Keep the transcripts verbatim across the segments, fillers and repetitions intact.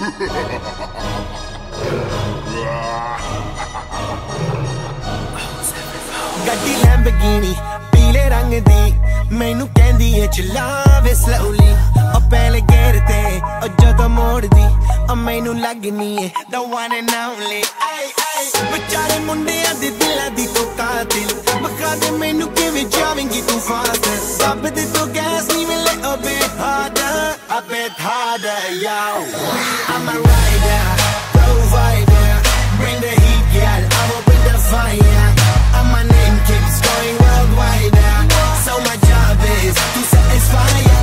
ਗੱਡੀ ਲੈਂਬਰਗਿਨੀ ਪੀਲੇ ਰੰਗ ਦੀ ਮੈਨੂੰ ਕਹਿੰਦੀ ਏ ਚਲਾਵੇ ਸਲੋਲੀ ਉਹ ਪਹਿਲੇ ਗੇਰ ਤੇ ਉਹ ਜਦੋਂ ਮੋੜਦੀ ਉਹ ਮੈਨੂੰ ਲੱਗਨੀ ਏ the one and only ਵਿਚਾਰੇ ਮੁੰਡਿਆਂ ਦੇ ਦਿਲਾਂ ਦੀ ਤੂੰ ਕਾਤਿਲ ਬਖਾ ਦੇ ਮੈਨੂੰ ਕਿਵੇਂ ਜਾਵੇਂਗੀ ਤੂੰ ਫਾਸਟ ਰੱਬ ਦੇ ਤੋਂ ਗੈਸ ਨਹੀਂ ਮਿਲੇ a bit harder a bit harder yo I'm a rider provider bring the heat girl I will bring the fire and my name keeps going worldwide so my job is to satisfy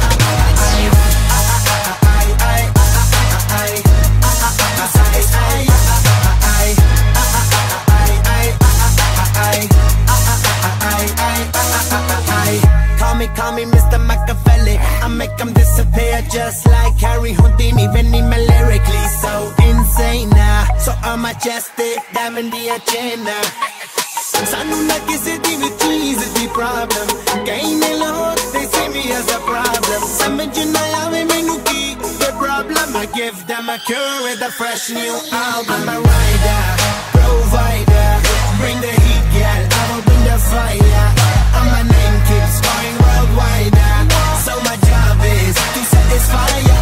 Call me, call me Mister Machiavelli I make them disappear just like Harry Houdini Benny me lyrically so insane now So I'm majestic, diamond the agenda Sanu na kisi di vi cheese di problem Kahin ne lahor, they see me as a problem Samajh na aave mainu ki the problem I give them a cure with a fresh new album I'm a rider, provider Bring the heat, girl, I will bring the fire And my name keeps going worldwide So my job is to satisfy ya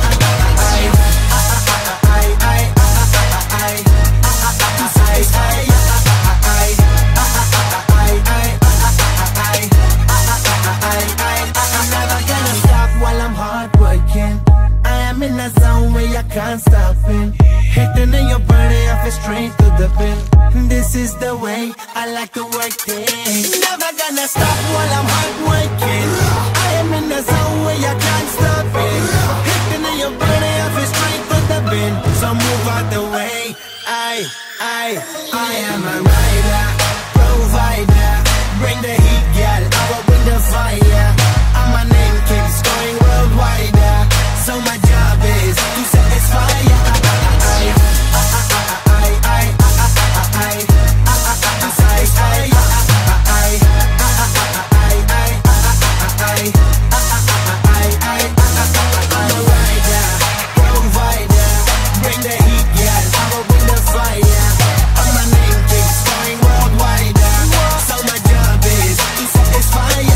in a zone where you can't stop it Hitting in your body, I feel straight to the pin This is the way I like to work things Never gonna stop while I'm hard working I am in a zone where you can't stop it Hitting in your body, I feel straight to the pin So move out the way I, I, I am a rider, provider Bring the heat, girl, I will bring the fire And my name keeps going worldwide So my job is to satisfy ya. I'm a rider, provider, bring the heat, girl, I will bring the fire. And my name keeps going worldwide, so my job is to satisfy ya.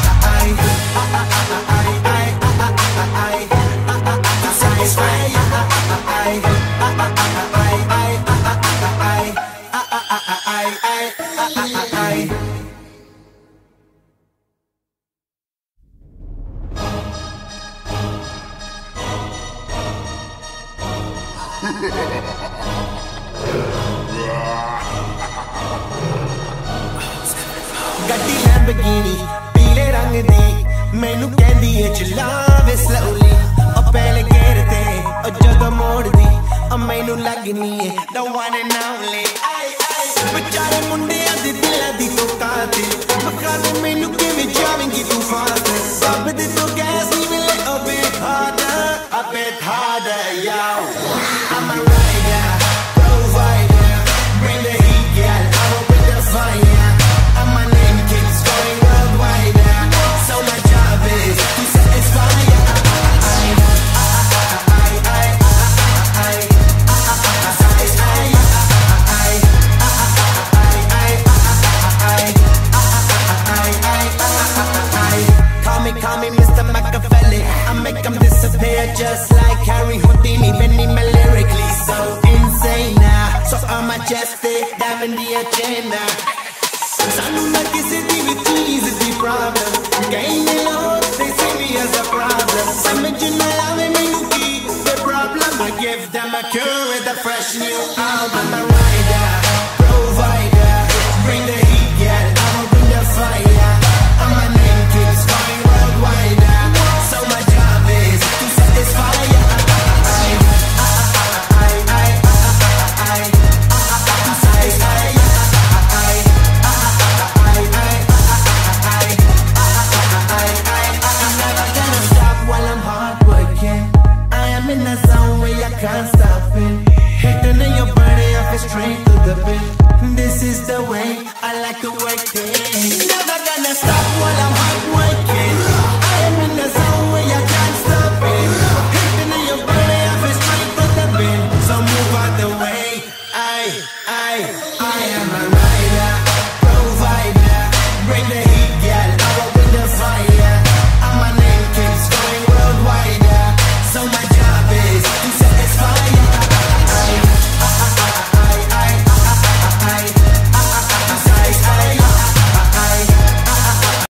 ਗੱਡੀ Lamborghini ਪੀਲੇ ਰੰਗ ਦੀ ਮੈਨੂੰ ਕਹਿੰਦੀ ਏ ਚਲਾਵੇ slowly ਉਹ ਪਹਿਲੇ ਗੇਰ ਤੇ ਉਹ ਜਦੋਂ ਮੋੜਦੀ ਉਹ ਮੈਨੂੰ ਲੱਗਨੀ ਏ the one and only ਵਿਚਾਰੇ ਮੁੰਡਿਆਂ ਦੇ ਦਿਲਾਂ ਦੀ ਤੂੰ ਕਾਤਿਲ ਬਖਾ ਦੇ ਮੈਨੂੰ ਕਿਵੇਂ ਜਾਵੇਂਗੀ ਤੂੰ ਫਾਸਟ ਰੱਬ ਦੇ ਤੋਂ ਗੈਸ ਨਹੀਂ ਮਿਲੇ a bit harder a bit harder yo I'm a rider, provider bring the heat girl I will bring the fire and my name keeps going worldwide so my job is to satisfy ya Call me, call me Mister Machiavelli I make them disappear just like Harry Houdini Benny me lyrically so insane now So I'm majestic, diamond the agenda Sanu na kisi di vi cheese di problem Kahin ne lahor, they see me as a problem Samajh na aave mainu ki the problem I give them a cure with a fresh new album I'm a